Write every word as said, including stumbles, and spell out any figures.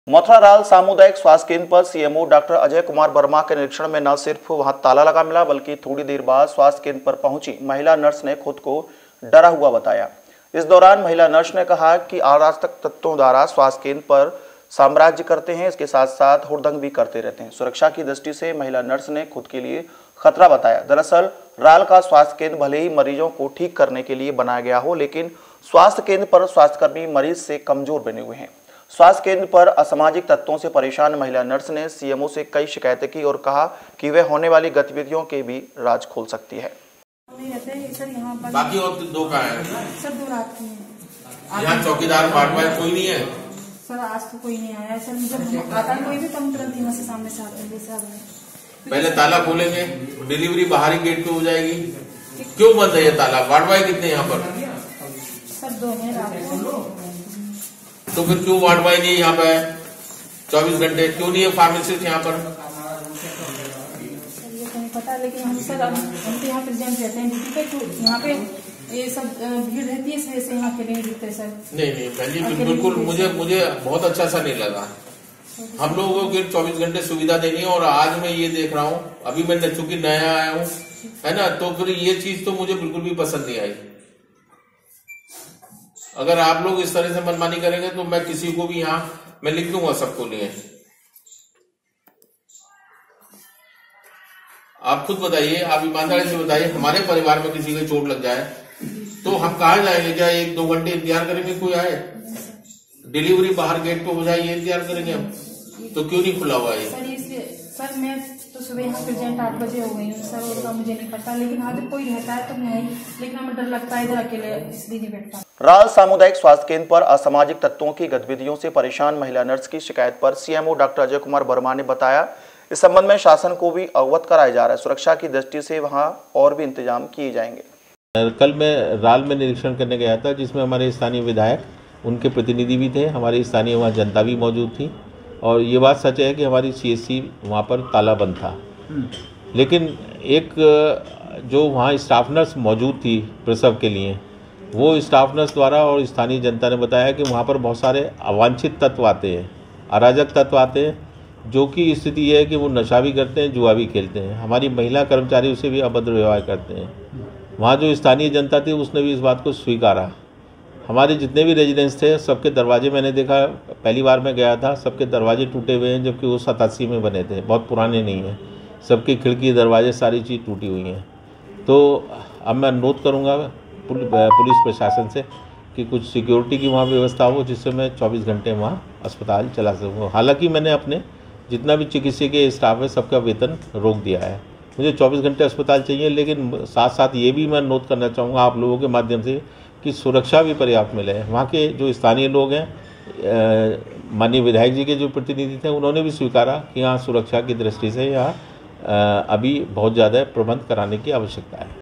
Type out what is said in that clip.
मथुराराल सामुदायिक स्वास्थ्य केंद्र पर सीएमओ डॉक्टर अजय कुमार वर्मा के निरीक्षण में न सिर्फ वहां ताला लगा मिला, बल्कि थोड़ी देर बाद स्वास्थ्य केंद्र पर पहुंची महिला नर्स ने खुद को डरा हुआ बताया। इस दौरान महिला नर्स ने कहा कि अराजक तत्वों द्वारा स्वास्थ्य केंद्र पर साम्राज्य करते हैं, इसके साथ साथ हुड़दंग भी करते रहते हैं। सुरक्षा की दृष्टि से महिला नर्स ने खुद के लिए खतरा बताया। दरअसल राल का स्वास्थ्य केंद्र भले ही मरीजों को ठीक करने के लिए बनाया गया हो, लेकिन स्वास्थ्य केंद्र पर स्वास्थ्यकर्मी मरीज से कमजोर बने हुए हैं। स्वास्थ्य केंद्र पर असामाजिक तत्वों से परेशान महिला नर्स ने सीएमओ से कई शिकायतें की और कहा कि वह होने वाली गतिविधियों के भी राज खोल सकती है। बाकी और दो का है सर, दो रात की है। यहाँ चौकीदार वार्ड में कोई नहीं है सर, आज तो कोई नहीं आया सर। जब आता कोई भी कम तुरंत यहाँ से सामने से आते हैं सर। पहले ताला खोलेंगे, डिलीवरी बाहरी गेट पे हो जाएगी। क्यों बंद है ये ताला? वार्ड बॉय कितने यहाँ पर? सर दो है रात को। तो फिर क्यों वार्ड बॉय नहीं यहाँ पे चौबीस घंटे? क्यों नहीं है फार्मासिस्ट यहाँ पर? सर ये तो नहीं पता, लेकिन हम सर हम तो यहाँ प्रेजेंट रहते हैं ड्यूटी पे, तो यहाँ पे ये सब भीड़ रहती है, इस वजह से यहाँ पे नहीं दिखते सर। नहीं नहीं बहन जी, बिल्कुल मुझे मुझे बहुत अच्छा सा नहीं लगा। हम लोगों को चौबीस घंटे सुविधा देनी है और आज मैं ये देख रहा हूँ, अभी मैं चूंकि नया आया हूँ, है ना, तो फिर ये चीज तो मुझे बिल्कुल भी पसंद नहीं आई। अगर आप लोग इस तरह से मनमानी करेंगे तो मैं किसी को भी यहाँ मैं लिख दूंगा सबको लिए। आप खुद बताइए, आप ईमानदारी से बताइए, हमारे परिवार में किसी को चोट लग जाए तो हम कहाँ जाएंगे? क्या एक दो घंटे इंतजार करेंगे कोई आए? डिलीवरी बाहर गेट पे हो जाए ये इंतजार करेंगे हम? तो क्यों नहीं खुला हुआ है? सर इसलिए सर मैं तो सुबह यहाँ प्रेजेंट आठ बजे हो गई हूँ सर, और मुझे नहीं पता, लेकिन हाँ जब कोई रहता है तो मैं आई, लेकिन हमें डर लगता है इधर अकेले इसलिए नहीं बैठता। राल सामुदायिक स्वास्थ्य केंद्र पर असामाजिक तत्वों की गतिविधियों से परेशान महिला नर्स की शिकायत पर सीएमओ डॉक्टर अजय कुमार वर्मा ने बताया, इस संबंध में शासन को भी अवगत कराया जा रहा है। सुरक्षा की दृष्टि से वहां और भी इंतजाम किए जाएंगे। कल मैं राल में निरीक्षण करने गया था, जिसमें हमारे स्थानीय विधायक, उनके प्रतिनिधि भी थे, हमारी स्थानीय वहाँ जनता भी मौजूद थी, और ये बात सच है कि हमारी सीएससी वहाँ पर ताला बंद था। लेकिन एक जो वहाँ स्टाफ नर्स मौजूद थी प्रसव के लिए, वो स्टाफ नर्स द्वारा और स्थानीय जनता ने बताया कि वहाँ पर बहुत सारे अवांछित तत्व आते हैं, अराजक तत्व आते हैं, जो कि स्थिति ये है कि वो नशा भी करते हैं, जुआ भी खेलते हैं। हमारी महिला कर्मचारी उसे भी अभद्र व्यवहार करते हैं। वहाँ जो स्थानीय जनता थी उसने भी इस बात को स्वीकारा। हमारे जितने भी रेजिडेंट्स थे सबके दरवाजे, मैंने देखा पहली बार मैं गया था, सबके दरवाजे टूटे हुए हैं, जबकि वो सतासी में बने थे, बहुत पुराने नहीं हैं। सबकी खिड़की दरवाजे सारी चीज़ टूटी हुई हैं। तो अब मैं अनुरोध करूँगा पुलिस प्रशासन से कि कुछ सिक्योरिटी की वहाँ व्यवस्था हो, जिससे मैं चौबीस घंटे वहाँ अस्पताल चला सकूँ। हालांकि मैंने अपने जितना भी चिकित्सकीय स्टाफ है सबका वेतन रोक दिया है। मुझे चौबीस घंटे अस्पताल चाहिए, लेकिन साथ साथ ये भी मैं नोट करना चाहूँगा आप लोगों के माध्यम से कि सुरक्षा भी पर्याप्त मिले। वहाँ के जो स्थानीय लोग हैं, माननीय विधायक जी के जो प्रतिनिधि थे, उन्होंने भी स्वीकारा कि यहाँ सुरक्षा की दृष्टि से यहाँ अभी बहुत ज़्यादा प्रबंध कराने की आवश्यकता है।